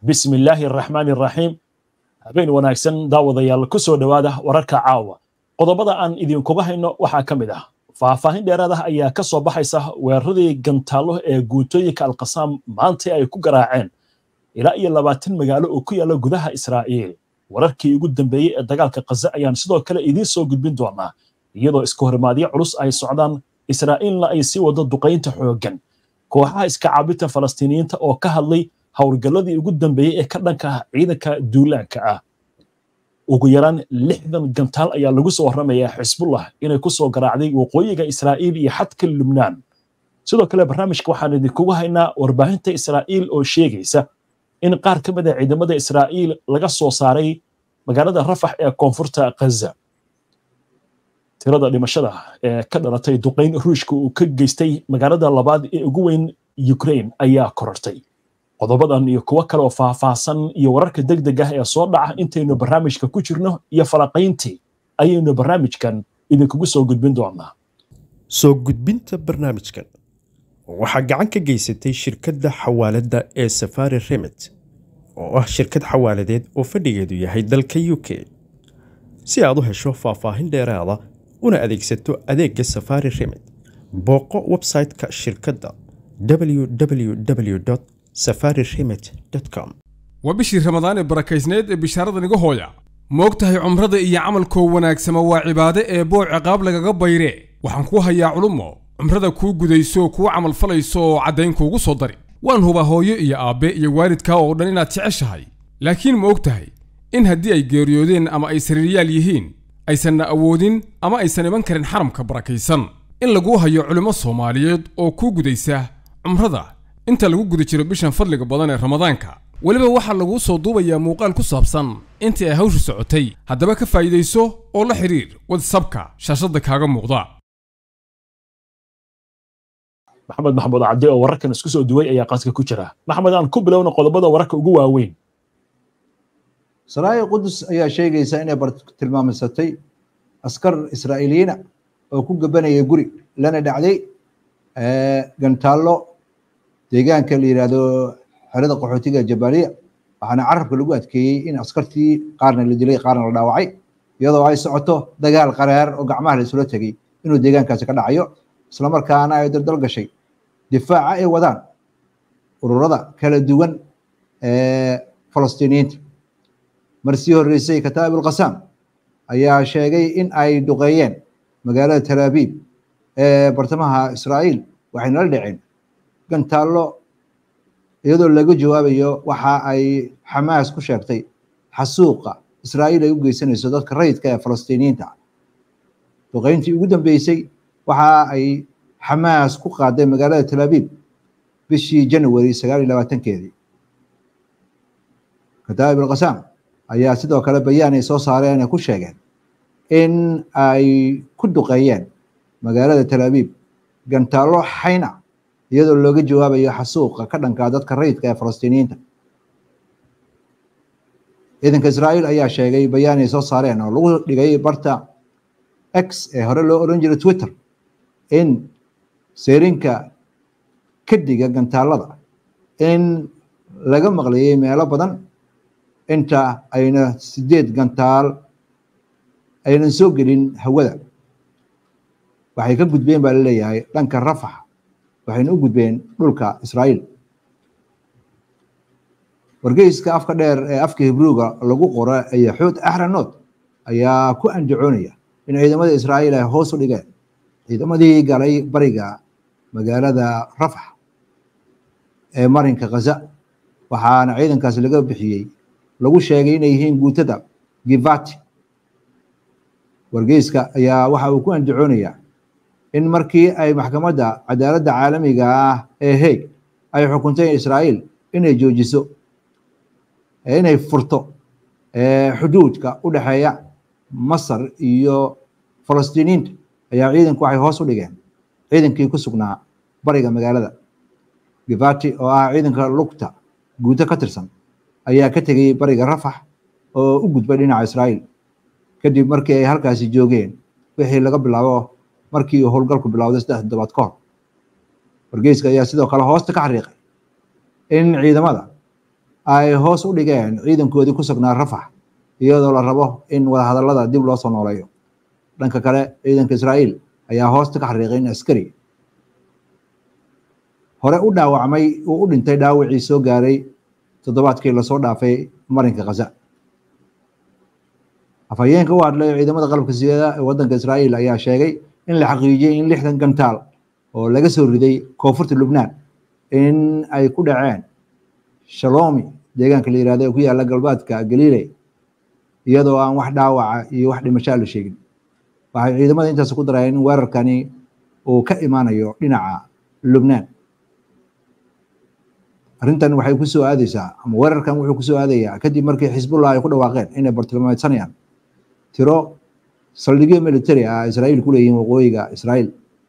بسم الله الرحمن الرحيم habeen wanaagsan daawadayaal ku soo dhawaada wararka caawa qodobada aan idin kuba hayno waxa kamid ah faahfaahin dheeraad ah ayaa ka soo baxaysa weeraradii gantaalo ee guutooyinka alqasam maanta ay ku garaaceen ilaa iyo 20 magaalo oo ku yaala gudaha Israa'iil wararkii ugu dambeeyay ee dagaalka Gaza ayaan sidoo kale idin soo gudbin doonaa iyadoo isku hormaadiyo culus ay socdaan Israa'iilna ay sii wado duqeynta xooggan kooxaha iska caabinta Falastiiniyiinta oo ka hadlay hawlgalladii ugu dambeeyay ee ka dhanka ciidanka duulaanka ah ugu yaraan 60 gantaal ayaa lagu soo waramayaa Xisbullah inay ku soo garaacday waqooyiga Israa'iil iyo xadka Lubnaan sidoo kale barnaamijka waxaan idinku haynaa warbaahinta Israa'iil oo sheegaysa in qaar ka mid ah ciidamada Israa'iil laga soo saaray magaalada Rafah ee koonfurta Gaza tirada dhimashada ee ka dhalatay duqeyn Ruushka uu ka geystay magaalada labaad ee ugu weyn Ukraine ayaa korortay qodobadan iyo kuwa kale oo faahfaahsan iyo wararka degdeg ah ee soo dhaca intaynu barnaamijka ku jirno iyo falaqayntii ayaynu barnaamijkan idinkugu soo gudbin doonaa soo gudbinta barnaamijkan waxaa gacan ka geysatay shirkadda xawaaladda ee Safari Remit oo ah shirkad xawaaladeed oo fadhigeedu yahay dalka UK si aad u hesho faahfaahin dheeraad ah una adeegsato adeegga Safari Remit booqo website-ka shirkadda www.safariremit.com وبشي رمضان بركيزنيد بشارة نجوهويا موقتها عمرضة إيا عمل كو وناكسما وعبادة إيبو عقاب لغا بيري وحنكوها يا علمو عمرضة كو قديسو كو عمل فليسو عدين كو قصو داري وان هو باهوية إيا آبي إيا والد كاو دانينا تعيشهاي لكن موقتها إن هدي أي جيريودين أما أي سريريال يهين أي سنة أودين أما أي سنة منكرين حرم كبركيسان إن لغوها يا علماء الصوماليات أو كو قديسة عمرضة inta lagu guda jiro bishan fadliga badan ee Ramadaanka waliba waxa lagu soo duubayaa muuqaal ku saabsan intii ay hawshu socotay haddaba ka faa'iideyso oo la xiriir WhatsApp-ka shaashada kaaga muuqda maxamed cabdi oo wararkan isku soo duway ayaa qaadka ku jira maxamed aan ku bilowno qodobada wararka ugu waaweyn Saraaya Qudus ayaa sheegaysa inay tilmaamisatay askar Israa'iiliyiin oo ku gabanaya guri lana dhacday gantaalo deegaanka la yiraahdo xerada qaxootiga Jabaaliya waxaana carabka lagu adkeeyay in askartii qaarna la dilay qaarna la dhaawacay iyadoo ay socoto dagaal qaraar oo gacmaha la isula tagay inuu deegaankaasi ka dhacayo isla markaana ay dardal gashay difaaca ay wadaan ururada kala duwan ee Falastiiniyiinta markii horeysay Kataib al-Qassam ayaa sheegay in ay duqeeyeen magaalada Tel Aviv ee bartamaha Israa'iil waxayna la dhaceen gantaalo iyadoo laga jawaabayo waxa ay Hamas ku sheegtay xasuuqa Israa'iil ay u geysanayso dadka rayidka ee Falastiiniyiinta duqeyntii ugu dambeysay waxa ay Hamas ku qaaday magaalada Tel Aviv bishii January 29keedii Kataib al-Qassam ayaa sidoo kale bayaan ay soo saareen ay ku sheegeen in ay ku duqeeyeen magaalada Tel Aviv gantaalo xayna iyadoo looga jawaabayo xasuuqa ka dhanka dadka rayidka ee Falastiiniyiinta ciidanka Israa'iil ayaa sheegay bayaan ay soo saareen oo lagu dhigay barta X ee hore loo oran jiray Twitter in seerinka kadiga gantaalada in laga maqlayay meelo badan inta ayna 8 gantaal ayna soo gelin hawada waxay ka gudbeen baa la leeyahay dhanka Rafah waxayna u gudbeen dhulka Israa'iil wargeyska afka dheer ee afka Hebrew-ga lagu qoro ayaa Xood Ahranot ayaa ku andacoonaya in ciidamada Israa'iil ay hoos u dhigeen ciidamadii galay bariga magaalada Rafah ee marinka Gaza waxaana ciidankaas laga bixiyay lagu sheegay inay yihiin guutada Givati wargeyska ayaa waxa uu ku andacoonaya in markii ay maxkamadda cadaaladda caalamiga ah ee Hague ay xukuntay Israa'iil inay joojiso inay furto xuduudka u dhaxeeya Masar iyo Falastiiniinta ayaa ciidanku waxay hoos u dhigeen ciidankii ku sugnaa bariga magaalada Givati oo ah ciidanka lugta guuta ka tirsan ayaa ka tegay bariga Rafah oo u gudbay dhinaca Israa'iil kadib markii ay halkaasi joogeen wixii laga bilaabo markii uu howlgalku bilowday 3 toddobaad ka hor wargeyska ayaa sidoo kale hoosta ka xariiqay in ciidamada ay hoos u dhigeen ciidankoodii ku sugnaa Rafax iyadoo la rabo in wada hadallada dib loo soo nooleeyo. dhanka kale ciidanka Israa'iil ayaa hoosta ka xariiqay in askari hore u dhaawacmay uu u dhintay dhaawacii soo gaaray toddobaadkii la soo dhaafay marinka Gaza. afhayeenka u hadlay ciidamada qalabka sida ee wadanka Israa'iil ayaa sheegay in la xaqiijiyay in 60 gantaal oo laga soo riday koonfurta Lubnaan in ay ku dhaceen Shalomi deegaanka la yiraahdo ku yaala galbeedka Galilee iyadoo aan wax dhaawaca iyo wax dhimasho la sheegin. waxay ciidamada intaas ku darayeen in weerarkani uu ka imaanayo dhinaca Lubnaan. arrintan waxay ku soo aadaysaa ama weerarkan wuxuu ku soo aadayaa kadib markii Xisbullah ay ku dhawaaqeen inay bartilmaameedsanayaan tiro saldhigyo military ah Israa'iil ku leeyihiin waqooyiga Israa'iil.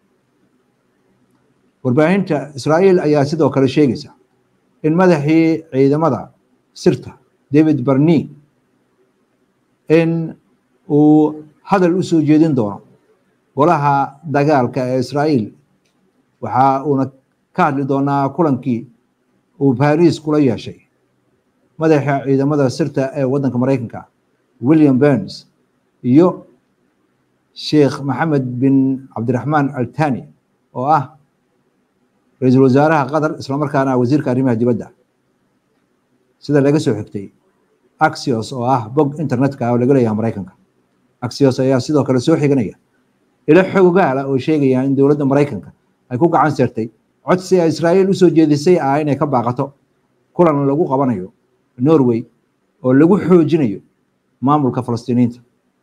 warbaahinta Israa'iil ayaa sidoo kale sheegaysa in madaxii ciidamada sirta David Barney in uu hadal u soo jeedin doono golaha dagaalka ee Israa'iil waxa uuna ka hadli doonaa kulankii uu Paris kula yeeshay madaxa ciidamada sirta ee wadanka Mareykanka William Burns iyo Sheikh Mohammed bin Abdurrahman Al Thani oo ah ra'iisul wasaaraha Qatar isla markaana wasiirka arrimaha dibadda. sida laga soo xigtay Axios oo ah bog internetka oo laga leeyahay Mareykanka. Axios ayaa sidoo kale soo xiganaya ila xogaal oo sheegaya in dowladda Mareykanka ay ku gacan saartay codsi ay Israa'iil u soo jeedisay inay ka baaqato kulan lagu qabanayo Norway oo lagu xoojinayo maamulka Falastiiniinta.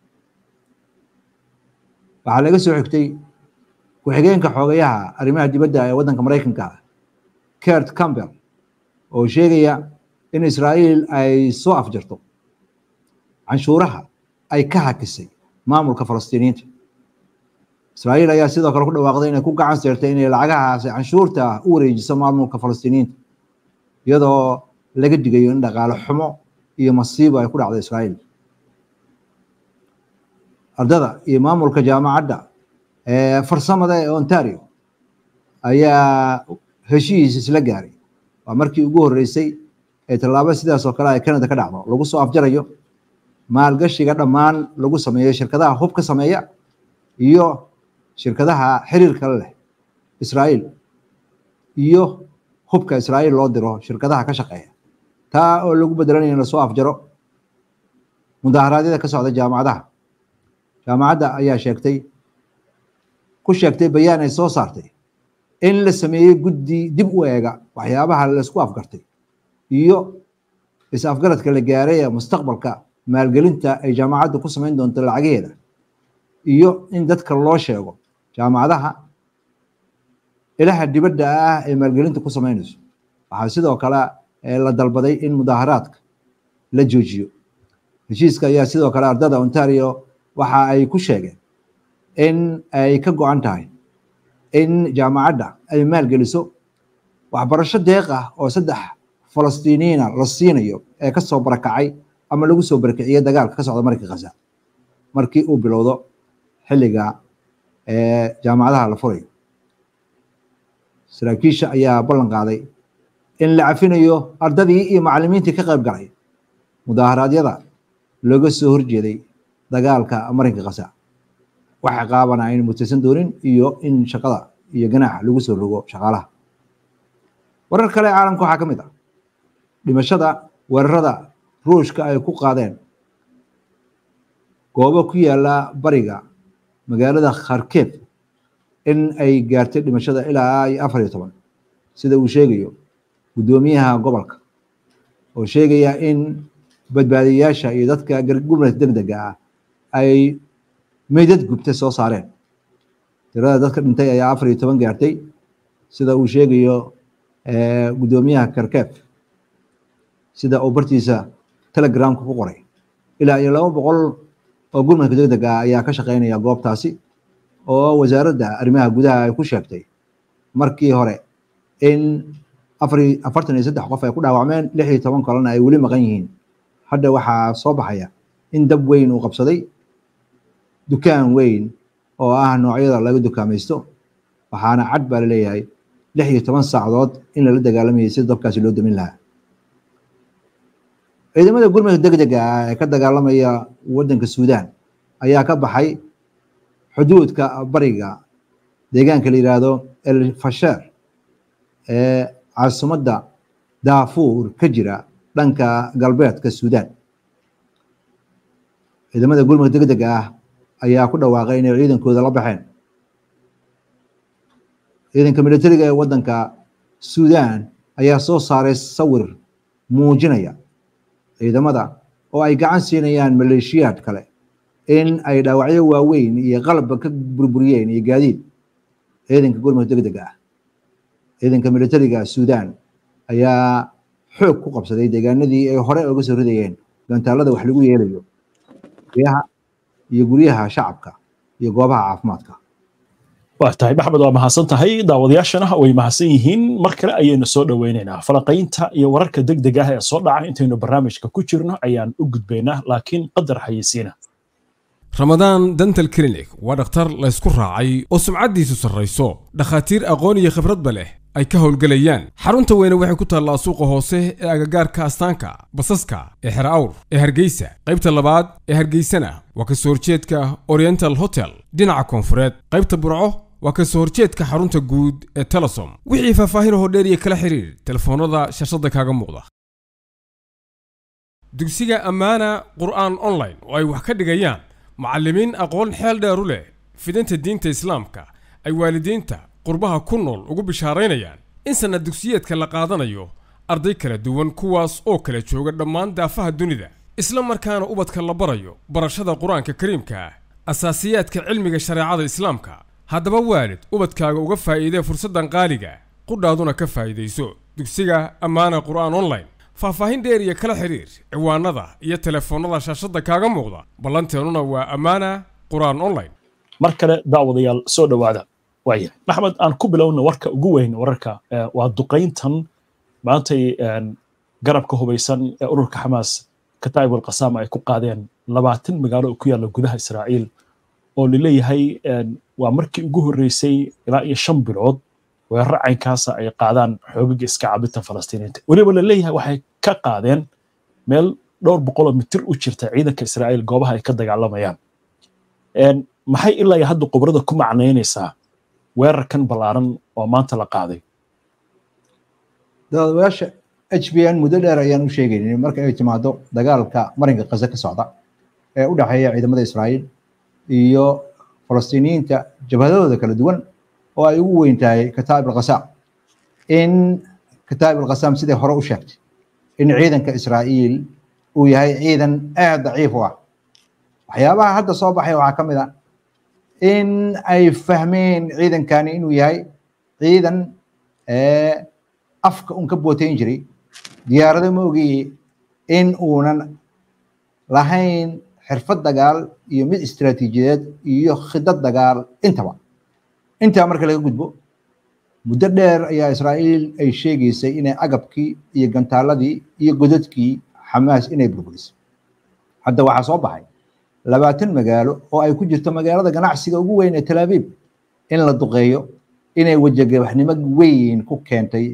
waxaa laga soo xigtay ku-xigeenka xogayaha arrimaha dibadda ee wadanka Mareykanka Kurt Campbell oo sheegaya in Israa'iil ay soo afjarto canshuuraha ay ka hakisay maamulka Falastiiniinta. Israa'iil ayaa sidoo kale ku dhawaaqday inay ku gacan saartay inay lacagahaas canshuurta u wareejiso maamulka Falastiiniinta iyadoo laga digayo in dhaqaale xumo iyo masiibo ay ku dhacdo Israa'iil. ardada iyo maamulka jaamacadda farsamada ee Ontario ayaa heshiis isla gaaray. waa markii ugu horeysay ee tallaabo sidaas oo kale ay Canada ka dhacdo lagu soo afjarayo maalgashiga dhammaan lagu sameeyo shirkadaha hubka sameeya iyo shirkadaha xiriirka leh Israa'iil iyo hubka Israa'iil loo diro shirkadaha ka shaqeeya taa oo lagu bedelanayo in la soo afjaro mudaharaadyada ka socda jaamacadaha. jaamacadda ayaa ku sheegtay bayaan ay soo saartay in la sameeyay guddi dib u eega waxyaabaha la isku afgartay iyo is-afgaradka la gaaray ee mustaqbalka maalgelinta ay jaamacaddu ku samayn doonto lacageeda iyo in dadka loo sheego jaamacadaha ilaha dibadda ah ee maalgelinta ku samaynayso. waxaa sidoo kale la dalbaday in mudaharaadka la joojiyo. heshiiska ayaa sidoo kale ardada Ontario waxa ay ku sheegeen in ay ka go'an tahay in jaamacadda ay maalgeliso waxbarasho deeq ah oo 3 Falastiiniina la siinayo ee ka soo barakacay ama lagu soo barakiciyay dagaalka ka socda marinka Gaza markii uu bilowdo xilliga jaamacadaha la furayo. saraakiisha ayaa ballan qaaday in la cafinayo ardadii iyo macallimiintii ka qayb galay mudaharaadyada looga soo horjeeday dagaalka marinka Gaza. waxa qaabana in mutaysan doonin iyo in shaqada iyo ganaaxa lagu soo rogo shaqaalaha. warar kale caalamka waxaa ka mid ah dhimashada weerarada Ruushka ay ku qaadeen goobo ku yaala bariga magaalada Kharkiv in ay gaartay dhimashada ilaa 14 sida uu sheegayo gudoomiyaha gobolka oo sheegaya in badbaadiyaasha iyo dadka gurmadka degdega ah ay meydad gubtay soo saareen. tirada dadka dhintay ayaa 14 gaartay sida uu sheegayo gudoomiyaha Kharkiv sida uu bartiisa Telegram ku qoray. ilaa 200 oo gurmadka degdega ah ayaa ka shaqeynaya goobtaasi oo wasaaradda arrimaha gudaha ay ku sheegtay markii hore in 43 qof ay ku dhaawacmeen 16 kalena ay weli maqan yihiin. hadda waxaa soo baxaya in dab weyn uu qabsaday dukaan weyn oo ah noocyada laga dukaamaysto waxaana cad baa leeyahay 16 saacadood in la dagaalamayay si dabkaasi loo damin lahaa. ciidamada gurmadka degdega ah ee ka dagaalamaya waddanka Suudaan ayaa ka baxay xuduudka bariga deegaanka la yiraahdo El Fasher ee caasimadda Darfur ka jira dhanka galbeedka Suudaan. ciidamada gurmadka degdega ah ayaa ku dhawaaqay inay ciidankooda la baxeen. ciidanka militariga ee waddanka Suudaan ayaa soo saaray sawir muujinaya ciidamada oo ay gacan siinayaan maleeshiyaad kale in ay dhaawacyo waaweyn iyo qalab ka burburiyeen iyo gaadiid ciidanka gurmadka degdega ah. ciidanka militariga Suudaan ayaa xoog ku qabsaday deegaanadii ay hore uga soo ridayeen gantaalada wax lagu yeelayo guryaha shacabka iyo goobaha caafimaadka. waa tahay maxamed, waa mahadsan tahay. daawadayaashana way mahadsan yihiin. mar kale ayaynu soo dhaweynaynaa falanqaynta iyo wararka degdega ah ee soo dhaca. intaynu barnaamijka ku jirno ayaan u gudbaynaa, laakiin qadar xayeysiina. ramadaan dental clinic waa dhakhtar la isku raacay oo sumcaddiisu sarrayso, dhakhaatiir aqoon iyo khibradba leh ay ka howlgelayaan. xarunta weyne waxay ku taallaa suuqa hoose ee agagaarka astaanka basaska ee xera awr ee Hargeysa. qaybta labaad ee Hargeysana waa ka soo horjeedka Oriental Hotel dhinaca koonfureed. qaybta Burco waa ka soo horjeedka xarunta guud ee Telesom. wixii faahfaahin oo dheer iyo kala xiriir telefoonada shashada kaaga muuqda. dugsiga Ammaana Qur'aan Online oo ay wax ka dhigayaan macallimiin aqoon xeel dheer u leh fidinta diinta Islaamka, ay waalidiinta qurbaha ku nool ugu bishaaraynayaan in sanad dugsiyeedka la qaadanayo arday kala duwan kuwaas oo kala jooga dhammaan daafaha dunida, isla markaana ubadka la barayo barashada Qur'aanka Kariimka, asaasiyaadka cilmiga shareecada Islaamka. haddaba waalid ubadkaaga uga faa'iidee fursadan qaaliga, qudhaaduna ka faa'iideyso dugsiga Ammaana Qur'aan Online. faahfaahin dheer iyo kala xiriir ciwaanada iyo telefoonada shaashada kaaga muuqda. ballanteenuna waa Ammaana Qur'aan Online. mar kale daawadayaal soo dhawaada. waaya maxamed, aan ku bilowna warka ugu weyn. wararka waa duqayntan maantay garabka hubeysan ee ururka Xamaas Kataib al-Qassam ay ku qaadeen 20 magaalo oo ku yaala gudaha Israa'iil, oo leeyahay waa markii ugu horeysay ilaa iyo 5 bilood weerar caynkaas ay qaadaan xoogaga iska caabinta Falastiiniinta. waliba leeyahay waxay ka qaadeen meel dhowr boqol mitir u jirta ciidanka Israa'iil goobaha ay ka dagaalamayaan. maxay ilaa hadda qubrada ku macnaynaysaa weerarkan ballaaran oo maanta la qaaday? daawadayaasha HBN muddo dheer ayaan u sheegaynay marka ay timaado dagaalka marinka Gaza ka socda ee u dhaxeeya ciidamada Israa'iil iyo Falastiiniyiinta jabhadooda kala duwan oo ay ugu weyn tahay Kataib al-Qassam. in Kataib al-Qassam sidii hore u sheegtay in ciidanka Israa'iil uu yahay ciidan aad daciif u ah. waxyaabaha hadda soo baxay waxaa ka mid ah in ay fahmeen ciidankani inuu yahay ciidan afka un ka bootayn jiray diyaarado ma ogi in uunan lahayn xirfad dagaal iyo mid istiraatiijiyadeed iyo khidad dagaal intaba. intaa marka laga gudbo, muddo dheer ayaa Israa'iil ay sheegaysay inay agabkii iyo gantaaladii iyo godadkii Xamaas inay burburisay. hadda waxaa soo baxay 20 magaalo oo ay ku jirto magaalada ganacsiga ugu weyn ee Tel Aviv in la duqeeyo, inay wajahgabaxnimo weyn ku keentay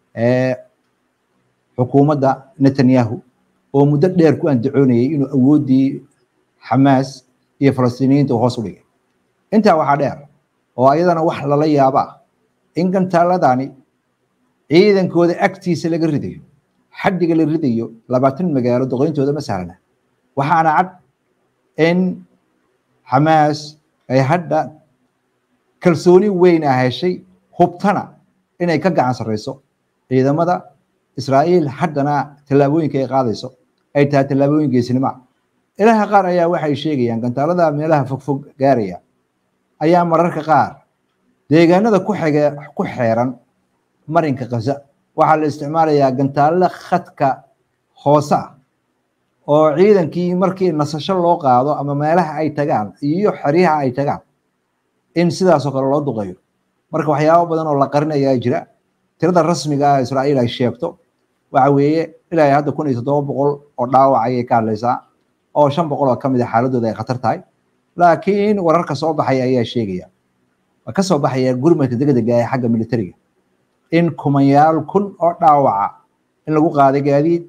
xukuumadda Netanyahu oo muddo dheer ku andacoonayay inuu awoodii Xamaas iyo Falastiiniyiinta hoos u dhigay. intaa waxaa dheer oo ayadana wax lala yaaba in gantaaladani ciidankooda agtiisa laga ridayo, xaddiga la ridayo 20 magaalo duqeyntooda ma sahlana. waxaana cad in Xamaas ay hadda kalsooni weyn ah heshay, hubtana inay ka gacan sareyso ciidamada Israa'iil. haddana tallaabooyinka ay qaadayso ay tahay tallaabooyin geesinimo. ilaha qaar ayaa waxay sheegayaan gantaalada meelaha fogfog gaaraya ayaa mararka qaar deegaanada ku xeeran marinka Gaza waxaa la isticmaalayaa gantaalo khadka hoose ah oo ciidankii markii nasasho loo qaado ama meelaha ay tagaan iyo xariyaha ay tagaan in sidaas oo kale loo duqeeyo. marka waxyaabo badan oo la qarinayaa jira. tirada rasmiga ah Israa'iil ay sheegto waxa weeye ilaa hadda 1700 oo dhaawac ayay ka hadlaysaa, oo 500 oo kamid ah xaaladooda ay khatar tahay. laakiin wararka soo baxay ayaa sheegaya ka soo baxaya gurmadka degdega ee xagga militariga in kumanyaal kun oo dhaawaca in lagu qaaday gaadiid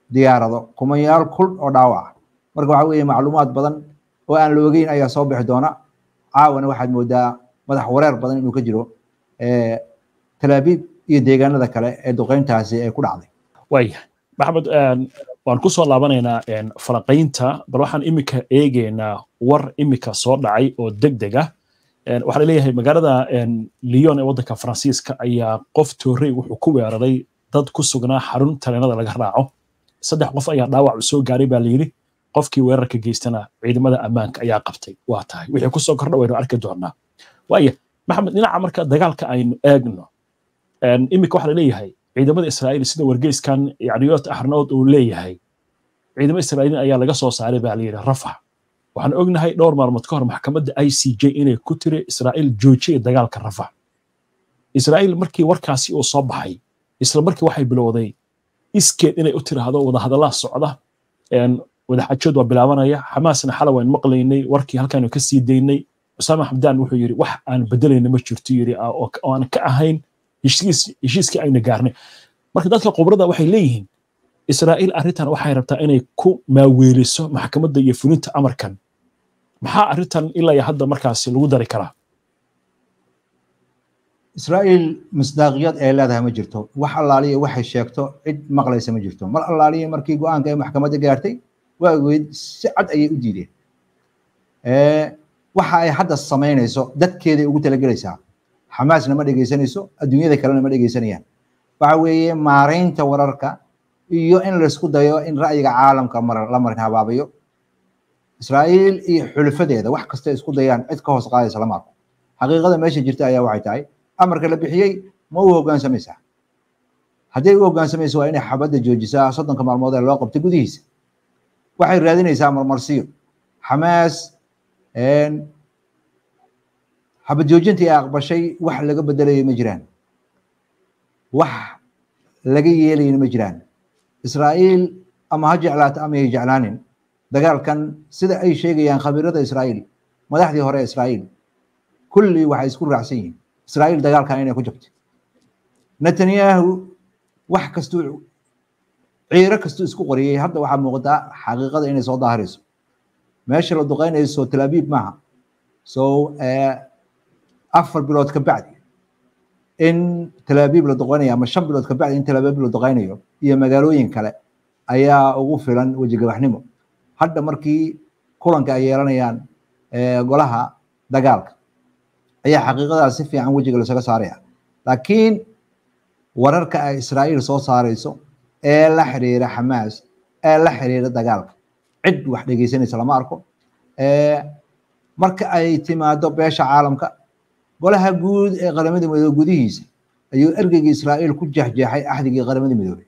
diyaarado kumanyaal kul oo dhaawac marka waxa weeye macluumaad badan oo aan la ogeyn ayaa soo bixi doona caawana waxaad moodaa madax wareer badan inuu ka jiro Tel Aviv iyo deegaanada kale ee duqeyntaasi ay ku dhacday waaya maxamed waan ku soo laabanaynaa falaqaynta bal waxaan imika eegaynaa war imika soo dhacay oo degdeg ah waxaa leeyahay magaalada Lyon ee waddanka Faransiiska ayaa qof toorey wuxuu ku weeraray dad ku sugnaa xarun tareenada laga raaco 3 qof ayaa dhaawac soo gaaray baa la yiri qofkii weerarka geystana ciidamada ammaanka ayaa qabtay waa tahay wixii ku soo kordha waynu arki doonaa waaya maxamed dhinaca marka dagaalka aynu eegno imika waxa leeyahay ciidamada Israa'iil sida wargeyskan Yadiot Ahronoth uu leeyahay ciidamada Israa'iil ayaa laga soo saaray baa la yiri Rafah waxaan ognahay dhowr maalmood ka hor maxkamadda ICJ inay ku tiri Israa'iil joojiyay dagaalka Rafah Israa'iil markii warkaasi uu soo baxay isla markii waxay bilowday iskeed inay u tiraahdo wada hadallada socda wada xajood waa bilaabanaya Xamaasna xalay waan maqlaynay warkii halkaan ka sii deynay Usaama Hamdan wuxuu yiri wax aan bedelayna ma jirto yiri oo aan ka ahayn heshiiskii ayna gaarnay marka dadka khibrada waxay leeyihiin Israa'iil arrintan waxay rabtaa inay ku maaweeliso maxkamadda iyo fulinta amarkan maxaa arrintan ilaa hadda markaas lagu dari karaa Israa'iil misdaaqiyad ay leedahay ma jirto wax allaaliye waxay sheegto cid maqlaysa ma jirto mar allaaliye markii go'aanka ay maxkamadda gaartay waageed si cad ayay u diideen waxa ay hadda sameynayso dadkeeda ugu talagelaysaa Xamaasna ma dhageysanayso adduunyada kalena ma dhageysanayaan waxa weeye maareynta wararka iyo in la isku dayo in ra'yiga caalamka la marin habaabiyo Israa'iil iyo xulfadeeda wax kasta isku dayaan cid ka hoos qaadaysa lama arko xaqiiqada meesha jirta ayaa waxay tahay amarka la bixiyay ma uu hoggaansamaysaa haddii uu hoggaansamayso waa inay xabadda joojisaa 30 maalmood ee loo qabtay gudihiisa waxay raadinaysaa marmarsiyo Xamaas xabad joojintii ay aqbashay wax laga bedelayo ma jiraan wax laga yeelayo ma jiraan Israa'iil ama ha jeclaato ama ay jeclaanin dagaalkan sida ay sheegayaan khabiirada Israa'iil madaxdii hore Israa'iil kulli waxay isku raacsan yihiin Israa'iil dagaalkan inay ku jabtay Netanyahu wax kastuu ciiro kastuu isku qoriyay hadda waxa muuqata xaqiiqada inay soo daahirayso meesha la duqeynayso Tel Aviv maaha soo 4 bilood ka bacdi in Tel Aviv la duqeynayo ama 5 bilood ka bacdi in Tel Aviv la duqeynayo iyo magaalooyin kale ayaa ugu filan wajiga waxnimo hadda markii kulanka ay yeelanayaan golaha dagaalka ayaa xaqiiqadaas si fiican wajiga la isaga saaraya laakiin wararka ay Israa'iil soo saarayso ee la xiriira Xamaas ee la xiriira dagaalka cid wax dhageysanaysa lama arko marka ay timaado beesha caalamka golaha guud ee qaramada midoobay gudihiisa ayuu ergeyga Israa'iil ku jaxjaxay ahdigii qaramada midoobay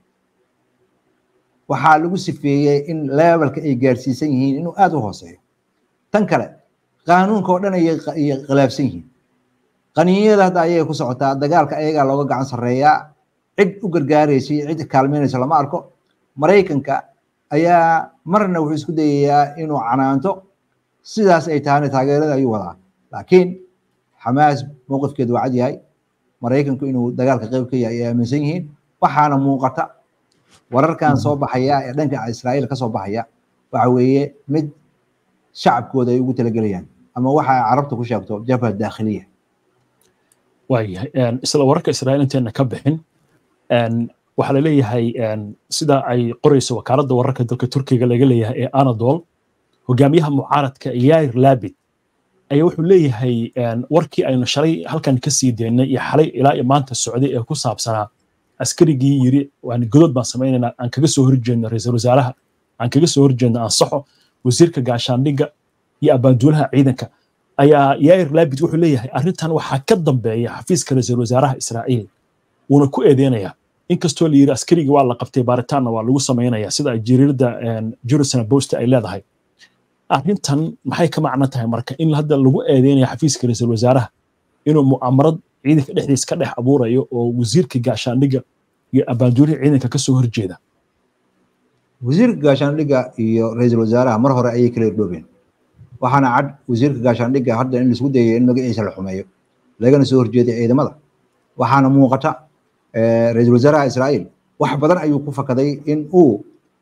waxaa lagu sifeeyay in levelka ay gaarsiisan yihiin inuu aad u hooseeyo tan kale qaanuunka oo dhan ay khilaafsan yihiin qaniiniyada hadda ayay ku socotaa dagaalka ayaga looga gacan sareeyaa cid u gargaaraysa cid kaalmeynaysa lama arko Mareykanka ayaa marna wuxuu isku dayayaa inuu canaanto sidaas ay tahay taageerada ayuu wadaa laakiin Xamaas mowqifkeedu waa cad yahay Mareykanku inuu dagaalka qayb ka yahay ay aaminsan yihiin waxaana muuqata wararkan soo baxaya ee dhanka Israa'iil ka soo baxaya waxa weeye mid shacabkooda ay ugu talagelayaan ama waxa ay carabta ku sheegto jabhad daakhiliya waayahay isla wararka Israa'iil inteena ka bixin waxa la leeyahay sida ay qorayso wakaaladda wararka dalka Turkiga laga leeyahay ee Anadolu hogaamiyaha mucaaradka Yair Lapid ayaa wuxuu leeyahay warkii aynu shalay halkan ka sii deynay iyo xalay ilaa maanta socday ee ku saabsanaa askarigii yiri waan godod baan sameeynaa aan kaga soo horjeedno ra'iisul wasaaraha aan kaga soo horjeedno aan saxo wasiirka gaashaandhigga iyo abaanduulaha ciidanka ayaa Yair Lapid wuxuu leeyahay arrintan waxa ka dambeeya xafiiska ra'iisul wasaaraha Israa'iil una ku eedeynaya inkastoo la yiri askarigii waa la qabtay baaritaanna waa lagu sameeynayaa sida jariirada Jerusalem Post ay leedahay arrintan maxay ka macno tahay marka in hadda lagu eedeynayo xafiiska ra'iisul wasaaraha inuu mu'amarad ciidanka dhexdiisa ka dhex abuurayo oo wasiirka gaashaandhigga iyo abaanduulaha ciidanka ka soo horjeeda wasiirka gaashaandhigga iyo ra'iisul wasaaraha mar hore ayay kala dhoobeen waxaana cad wasiirka gaashaandhigga hadda in la isku dayayo in magaciisa la xumeeyo lagana soo horjeeday ciidamada waxaana muuqata ra'iisul wasaaraha Israa'iil wax badan ayuu ku fakaday in uu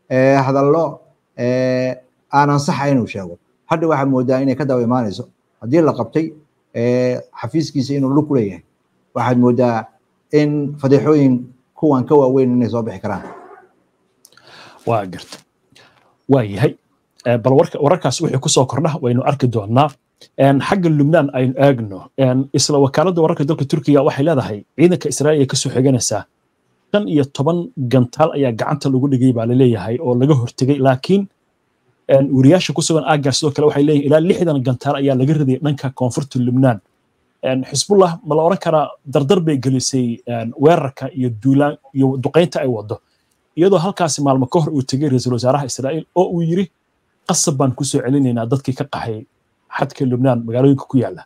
hadallo aanan saxa inuu sheego hadda waxaa moodaa inay ka daba imaanayso haddii la qabtay xafiiskiisa inuu lug ku leeyahay waxaad moodaa in fadeexooyin kuwan ka waaweyn inay soo bixi karaan waa garta waa yahay bal wararkaas wixii ku soo kordha waynu arki doonaa xagga Lubnaan aynu eegno isla wakaaladda wararka dalka Turkiga waxay leedahay ciidanka Israa'iil ka soo xiganaysa 15 gantaal ayaa gacanta lagu dhigay baa la leeyahay oo laga hortagay laakiin wariyaasha ku sugan aagga sidoo kale waxay leeyihiin ilaa 60 gantaal ayaa laga riday dhanka koonfurta Lubnaan Xisbullah ma la oran karaa dardar bay gelisay weerarka iyo duulaan iyo duqeynta ay wado iyadoo halkaasi maalmo ka hor uu tagay ra'iisul wasaaraha Israa'iil oo uu yiri qasab baan ku soo celinaynaa dadkii ka qaxay xadka Lubnaan magaalooyinka ku yaala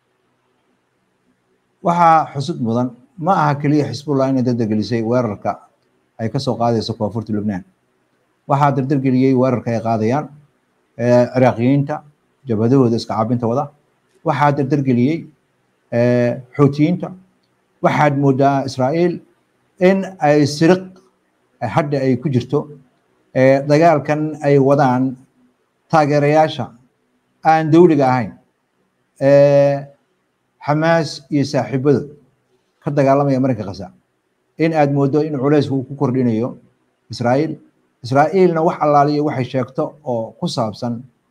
waxa xusud mudan ma aha kaliya Xisbullah inay dardar gelisay weerarka ay ka soo qaadayso koonfurta Lubnaan waxa dardar geliyay weerarka ay qaadayaan Iraaqiyiinta jabhadahooda iska caabinta wada waxa dardar geliyay Xuutiyiinta waxaad moodaa Israa'iil in ay siriq hadda ay ku jirto dagaalkan ay wadaan taageerayaasha aan dawliga ahayn Xamaas iyo saaxiibada ka dagaalamaya marinka Gaza in aad moodo in culays uu ku kordhinayo Israa'iilna wax allaaliyo waxay sheegto oo ku saabsan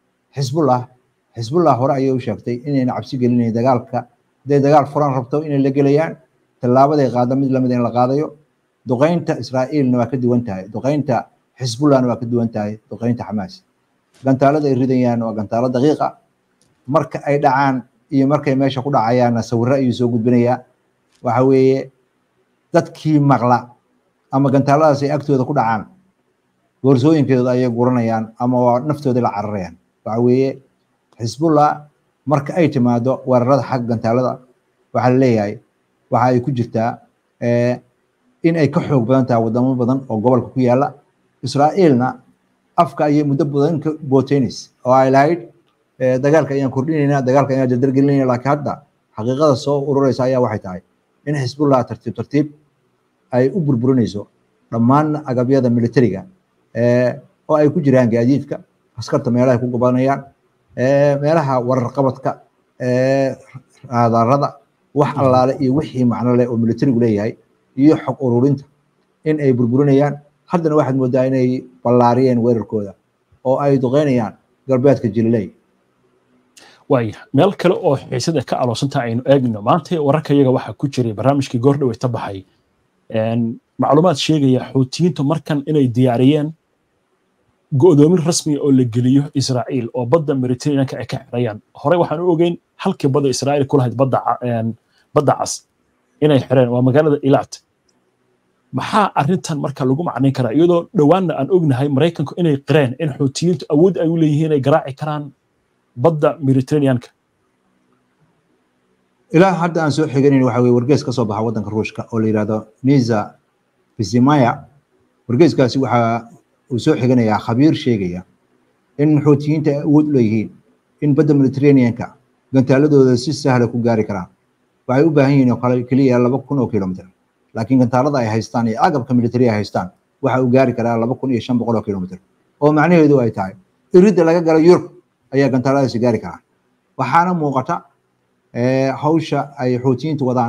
Xisbullah hore ayay u sheegtay inayna cabsi gelinayn dagaalka haday dagaal furan rabto inay la gelayaan tallaabaday qaado mid lamid in la qaadayo duqeynta Israa'iilna waa ka duwan tahay duqeynta Xisbullahna waa ka duwan tahay duqeynta Xamaas gantaalada ay ridayaan waa gantaalo daqiiqa marka ay dhacaan iyo markay meesha ku dhacayaan sawirro ayuu soo gudbinayaa waxa weeye dadkii maqla ama gantaaladaas ay agtooda ku dhacaan boorsooyinkooda ayay guranayaan ama waa naftooda la cararayaan waxa weeye Xisbullah marka ay timaado weerarada xag gantaalada waxa la leeyahay waxa ay ku jirtaa in ay ka xoog badan tahay wadamo badan oo gobolka ku yaala Israa'iilna afka ayay muddo badan ka booteynaysa oo ay lahayd dagaalka ayaan kordhinaynaa dagaalka ayaan dardar gelinaynaa laakiin hadda xaqiiqada soo ururaysa ayaa waxay tahay in Xisbullah tartiib ay u burburinayso dhammaan agabyada militariga oo ay ku jiraan gaadiidka askarta meelaha ku gobanayaan meelaha warar qabadka raadarada wax allaale iyo wixii macno leh oo militarigu leeyahay iyo xog ururinta in ay burburinayaan haddana waxaad moodaa inay ballaariyeen weerarkooda oo ay duqeynayaan galbeedka Jililay waaya meel kale oo xiisada ka aloosanta aynu eegno maanta wararka iyaga waxa ku jiray barnaamijkii goordhow ee tabaxay macluumaad sheegaya Xuutiyiintu markan inay diyaariyeen go'doomin rasmi oo la geliyo Israa'iil oo badda Mediterranean ay ka xirayaan hore waxaan u ogeyn halkii badda Israa'iil ku lahayd badda cas inay xireen waa magaalada Eilat maxaa arrintan marka lagu macnayn karaa iyadoo dhawaanna aan ognahay Mareykanku inay qireen in Xuutiyiintu awood ay u leeyihiin ay garaaci karaan badda Mediterranean-ka ilaa hadda aan soo xiganin waxa weeye wargeys ka soo baxa waddanka Ruushka oo la yiraahdo Niza Bizimaya wargeyskaasi waxa uu soo xiganayaa khabiir sheegaya in Xuutiyiinta awood u leeyihiin in badda Mediterranean-ka gantaaladooda si sahal ku gaari karaan waxay u baahan yihiin oo kale kaliya 2,000 oo kiiloomitir laakiin gantaalada ay haystaan iyo agabka military ay haystaan waxa uu gaari karaa 2,500 oo kiiloomitir oo macnaheedu ay tahay iridda laga galo Yurub ayaa gantaaladaasi gaari karaa waxaana muuqata hawsha ay Xuutiyiintu wadaan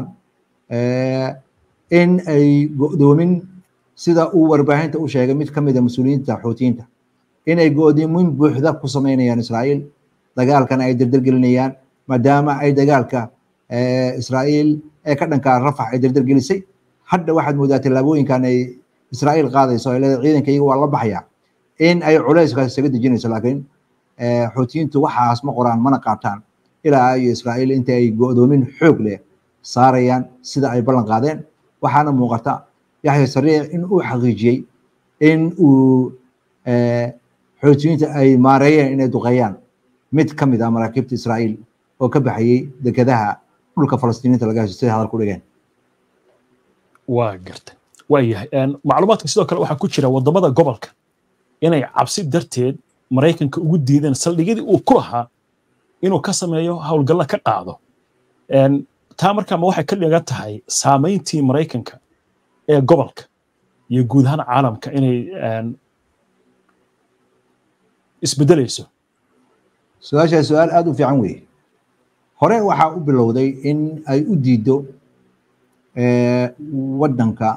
in ay go'doomin sida uu warbaahinta u sheegay mid ka mid ah mas'uuliyiinta Xuutiyiinta in ay go'doomin buuxda ku sameynayaan Israa'iil dagaalkan ay dardar gelinayaan maadaama ay dagaalka Israa'iil ee ka dhanka Rafah ay dardar gelisay hadda waxaad moodaa tallaabooyinkan ay Israa'iil qaadayso ay leedahay ciidankayga waa la baxaya in ay culayskaas isaga dejinayso laakiin Xuutiyiintu waxaas ma qoraan mana qaataan ilaa ay Israa'iil inta ay go'doomin xoog leh saarayaan sida ay ballan qaadeen waxaana muuqata Yaxya Sariic in uu xaqiijiyay in uu Xuutiyiinta ay maareeyeen inay duqeeyaan mid ka mid ah maraakiibta Israa'iil oo ka baxayay dekedaha dhulka Falastiiniinta laga haystay hadal ku dhigeen waa gartay waayahay macluumaadka sidoo kale waxaa ku jira wadamada gobolka inay cabsi darteed Mareykanka ugu diideen saldhigyadii uu ku lahaa inuu ka sameeyo hawlgalla ka qaado taa markaa ma waxay ka dhigan tahay saameyntii Mareykanka ee gobolka iyo guud ahaan caalamka inay isbedelayso su-aasha su-aal aad u fiican weeye hore waxaa u bilowday in ay u diido wadanka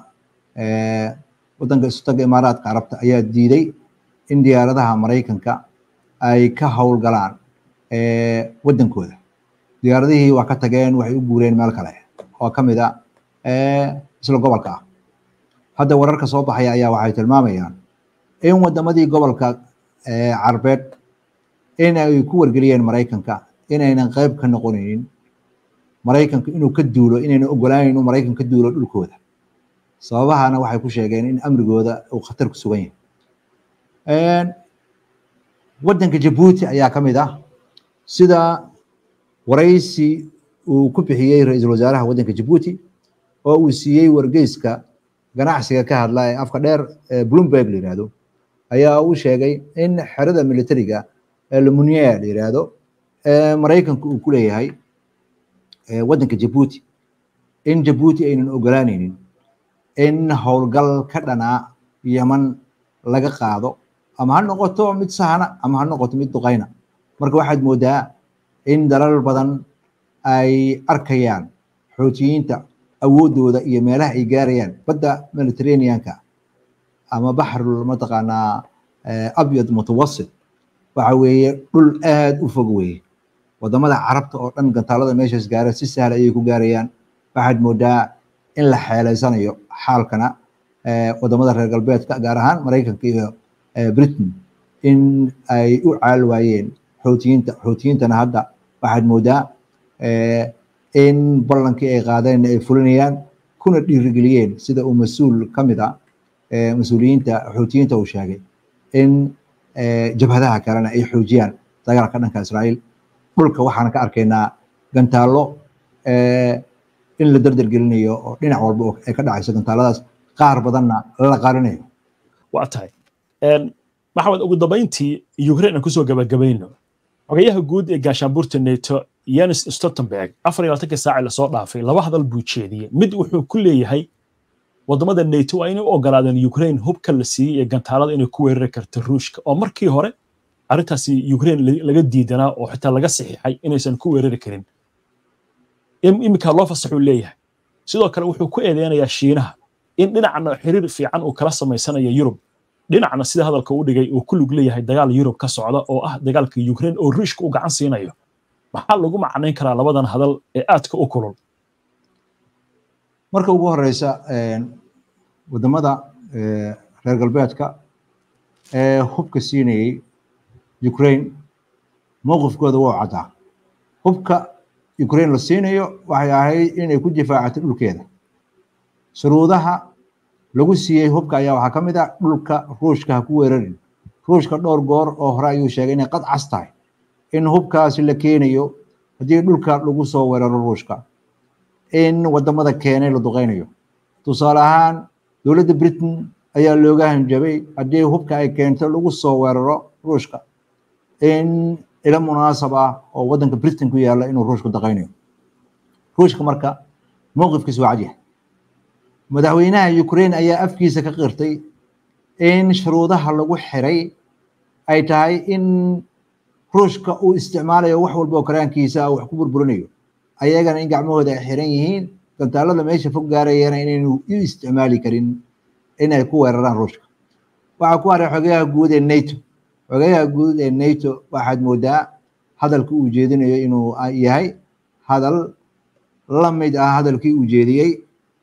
istaga imaaraadka carabta ayaa diiday in diyaaradaha maraykanka ay ka howlgalaan wadankooda diyaaradihii waa ka tageen waxay u guureen meel kale oo ka mid a isla gobolka ah hadda wararka soo baxaya ayaa waxay tilmaamayaan in wadamadii gobolka carbeed in ay ku wargeliyeen maraykanka inaynan qayb ka noqonaynin maraykanka inuu ka duulo inaynan ogolaanayn inuu maraykanka ka duulo dhulkooda sababahana waxay ku sheegeen in amrigooda uu khatar ku sugan yahay wadanka Djibouti ayaa ka mid ah sida waraysi uu ku bixiyay ra'iisul wasaaraha wadanka Djibouti oo uu siiyay wargeyska ganacsiga ka hadlaya afka dheer Bloomberg la yiraahdo ayaa uu sheegay in xerada militariga Munier la yiraahdo maraykanku uu ku leeyahay wadanka Djibouti in Djibouti aynan ogolaanaynin in howlgal ka dhanaa Yemen laga qaado ama ha noqoto mid sahana ama ha noqoto mid duqayna marka waxaad moodaa in dalal badan ay arkayaan xoutiyiinta awoodooda iyo meelaha ay gaarayaan badda Mediterranean-ka ama baxrul mataqaanaa abyad mutawassit waxa weeye dhul aad u fog weeye wadamada carabta oo dhan gantaalada meeshaas gaara si sahal ayay ku gaarayaan waxaad moodaa in la xeeleysanayo xaalkana wadamada reer galbeedka gaar ahaan maraykanka iyo Britain in ay u caal waayeen xoutiyiintana hadda waxaad moodaa in ballankii ay qaadeen ay fulinayaan kuna dhiirigeliyeen sida uu mas-uul ka mid ah mas-uuliyiinta xoutiyiinta uu sheegay in jabhadaha kalena ay xoojiyaan dagaalka dhanka Israa'iil dhulka waxaan ka arkaynaa gantaalo in la dardargelinayo oo dhinac walba ay ka dhacayso gantaaladaas qaar badanna la qarinayo waa tahay maxamed ugu dambeyntii Ukraine aan kusoo gabagabayno xogayaha guud ee gaashaanbuurta NATO Jens Stoltenberg 24 saac la soo dhaafay laba hadal buu jeediyay mid wuxuu ku leeyahay wadamada NATO ay inay ogolaadeen Ukraine hubka la siiyay ee gantaalada inay ku weerari karto Ruushka oo markii hore arintaasi Ukraine laga diidanaa oo xitaa laga saxiixay inaysan ku weerari karin imika loo fasaxo leeyahay sidoo kale wuxuu ku eedeynayaa Shiinaha in dhinacna xiriir fiican uu kala sameysanayo Yurub dhinacna sida hadalka uu dhigay uu ku lug leeyahay dagaal Yurub ka socda oo ah dagaalka Ukraine oo Ruushka u gacan siinayo maxaa lagu macnayn karaa labadan hadal ee aadka u kulul marka ugu horeysa wadamada reer galbeedka hubka siinayay Ukraine mowqifkooda waa cadaa hubka Ukraine la siinayo waxay ahayd inay ku difaacato dhulkeeda shuruudaha lagu siiyay hubka ayaa waxaa ka mid ah dhulka Ruushka ha ku weerarin Ruushka dhowr goor oo hore ayuu sheegay inay qad cas tahay in hubkaasi la keenayo haddii dhulka lagu soo weeraro Ruushka in wadamada keenay la duqeynayo tusaale ahaan dowladda Britain ayaa looga hanjabay haddii hubka ay keento lagu soo weeraro Ruushka in ila munaasab ah oo wadanka Britain ku yaala inuu Ruushka duqeynayo Ruushka marka mowqifkiisu waa cajiib madaxweynaha Ukraine ayaa afkiisa ka qirtay in shuruudaha lagu xiray ay tahay in Ruushka uu isticmaalayo wax walba oo karaankiisa wax ku burburinayo ayagana in gacmahooda ay xiran yihiin gantaalada meesha fog gaarayana inaynu u isticmaali karin inay ku weeraraan Ruushka waxa ku haray xogayaha guud ee NATO xogayaha guud ee NATO waxaad moodaa hadalka uu jeedinayo inuu yahay hadal la mid ah hadalkii uu jeediyay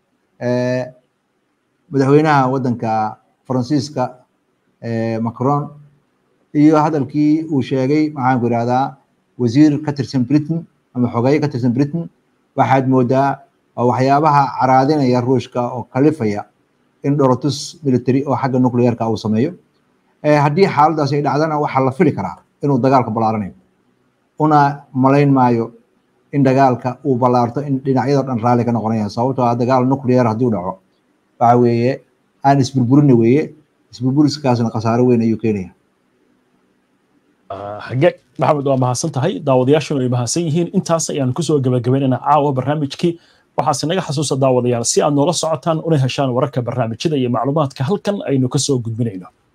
madaxweynaha wadanka Faransiiska Macron iyo hadalkii uu sheegay maxaan ku yiraahdaa wasiir ka tirsan Britain ama xogaye ka tirsan Britain waxaad moodaa waxyaabaha caraadinaya Ruushka oo kalifaya in dhorotus military oo xagga nuclearka uu sameeyo haddii xaaladaas ay dhacdana waxa la fili karaa inuu dagaalka balaaranayo una malayn maayo in dagaalka uu balaarto in dhinacyada dhan raali ka noqonayaan sababtoo ah dagaal nuclear haddii dhaco waxa weeye aan isburburin weeye isburburiskaasna khasaaro weyn ayuu keenayaa xagee maxamed waa mahadsan tahay daawadayaashuna way mahadsan yihiin intaas ayaan kusoo gabagabaynaynaa caawa barnaamijkii waxaase naga xasuusa daawadayaal si aad noola socotaan una heshaan wararka barnaamijyada iyo macluumaadka halkan aynu kasoo gudbinayno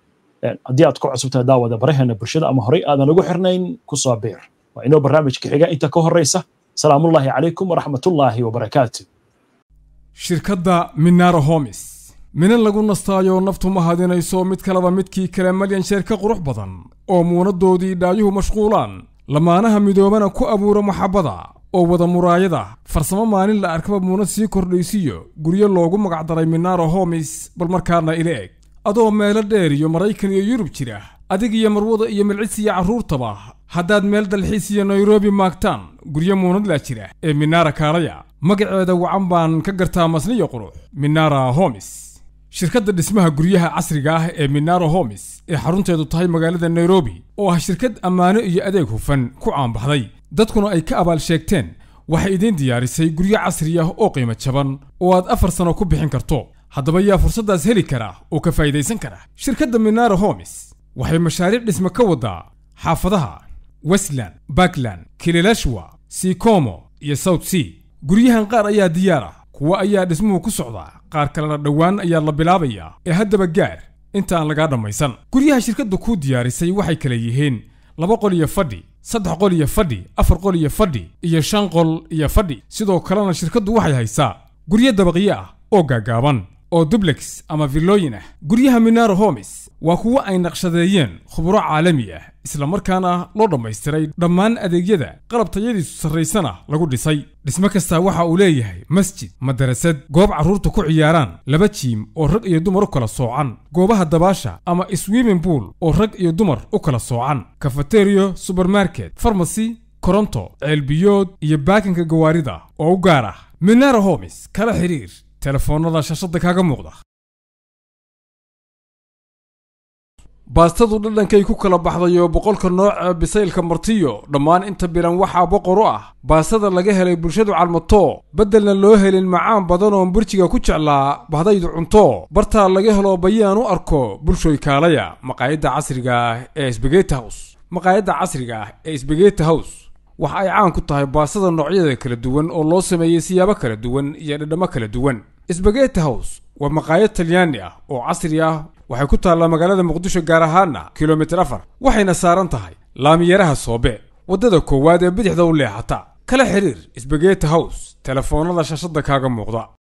haddii aad ku cusubtahay daawada baraheena bulshada ama horey aadan ugu xirnayn ku soo biir waa inoo barnaamijka xiga inta ka horeysa salaamullaahi calaykum waraxmatullaahi wabarakaatu shirkadda Minara Homes minan lagu nastaayo naftu ma hadinayso mid kaleba midkii kale malyan sheerka qurux badan oo muunadoodii dhaayuhu mashquulaan lamaanaha midoobana ku abuura maxabada oo wada muraayada farsamo maalin la arkaba muunad sii kordhaysiyo guryo loogu magac daray Minara Homes bal markaana ila eg adoo meelo dheer iyo Maraykan iyo Yurub jira adig iyo marwada iyo milcis iyo caruurtaba haddaad meel dalxiis iyo Nairobi maagtaan guryo muunad la jira ee Minara kaalaya magaceeda wacan baan ka gartaa masniyo qurux Minara Homes shirkadda dhismaha guryaha casriga ah ee Minara Homes ee xarunteedu tahay magaalada Nairobi oo ah shirkad ammaano iyo adeeg hufan ku caanbaxday dadkuna ay ka abaal sheegteen waxay idin diyaarisay guryo casri ah oo qiimo jaban oo aad 4 sano ku bixin karto haddaba yaa fursadaas heli kara oo ka faa'iideysan kara shirkadda Minara Homes waxay mashaariic dhisme ka wadaa xaafadaha Westland, Backland, Kileleshwa, Sikomo iyo South Sea guryahan qaar ayaa diyaar ah kuwa ayaa dhismuhu ku socda qaar kalena dhawaan ayaa la bilaabayaa ee haddaba gaar inta aan laga dhamaysan guryaha shirkaddu ku diyaarisay waxay kala yihiin 2 qol iyo fadhi 3 qol iyo fadhi 4 qol iyo fadhi iyo 5 qol iyo fadhi sidoo kalena shirkaddu waxay haysaa guryo dabaqyo ah oo gaagaaban oo duplex ama villooyin ah guryaha Minara Homes waa kuwa ay naqshadeeyeen khubaro caalami ah isla markaana loo dhammaystiray dhammaan adeegyada qalab tayadiisu sarreysana lagu dhisay dhismo kasta waxa uu leeyahay masjid madarasad goob carruurta ku ciyaaraan 2 jiim oo rag iyo dumar u kala soocan goobaha dabaasha ama swimming pool oo rag iyo dumar u kala soocan cafeteria supermarket pharmacy koronto ceelbiyood iyo baakinka gawaarida oo u gaar ah Minara Homes kala xiriir telefoonada shashada kaaga muuqda baastadu dhadhankay ku kala baxdayo boqolka nooc bisaylka martiyo dhammaan inta bilan waxa boqor u ah baastada laga helay bulshadu calmato bedelna loo helin macaan badan oo burjiga ku jeclaa bahdaydu cunto barta laga helo bayaan u arko bulshoy kaalaya maqaayada casriga ah ee Spaghetti House maqaayada casriga ah ee Spaghetti House waxa ay caan ku tahay baastada noocyada kala duwan oo loo sameeyay siyaabo kala duwan iyo dhadhamo kala duwan Spaghetti House waa maqaayad Talyaani ah oo casri ah waxay ku taallaa magaalada Muqdisho gaar ahaan kilomitir 4 waxayna saaran tahay laamiyaraha Soobe wadada koowaad ee bidixda u leexata kala xiriir Spaghetti House telefoonada shashada kaaga muuqda